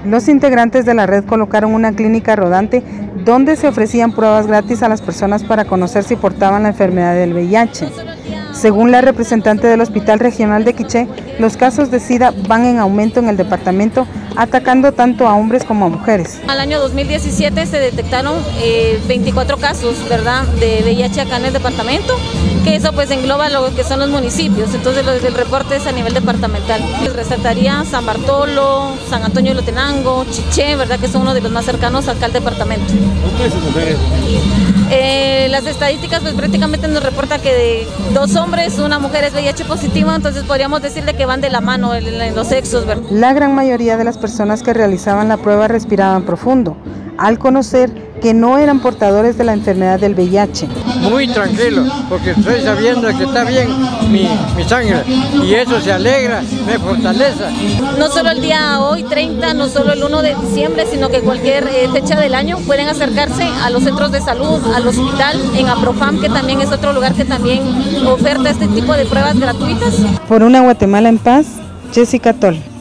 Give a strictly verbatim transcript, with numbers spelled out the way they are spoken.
Los integrantes de la red colocaron una clínica rodante donde se ofrecían pruebas gratis a las personas para conocer si portaban la enfermedad del V I H. Según la representante del Hospital Regional de Quiché, los casos de SIDA van en aumento en el departamento, atacando tanto a hombres como a mujeres. Al año dos mil diecisiete se detectaron eh, veinticuatro casos, ¿verdad?, de V I H acá en el departamento, que eso pues engloba lo que son los municipios, entonces el reporte es a nivel departamental. Les resaltaría San Bartolo, San Antonio de Lotenango, Chiché, ¿verdad?, que son uno de los más cercanos acá al departamento. ¿Hombres o mujeres? Eh, las estadísticas pues prácticamente nos reporta que de dos hombres, una mujer es V I H positivo, entonces podríamos decir de que van de la mano en, en los sexos, ¿verdad? La gran mayoría de las personas que realizaban la prueba respiraban profundo, al conocer que no eran portadores de la enfermedad del V I H. Muy tranquilo, porque estoy sabiendo que está bien mi, mi sangre y eso se alegra, me fortalece. No solo el día hoy, treinta, no solo el uno de diciembre, sino que cualquier eh, fecha del año pueden acercarse a los centros de salud, al hospital, en APROFAM, que también es otro lugar que también oferta este tipo de pruebas gratuitas. Por una Guatemala en paz, Jessica Toll.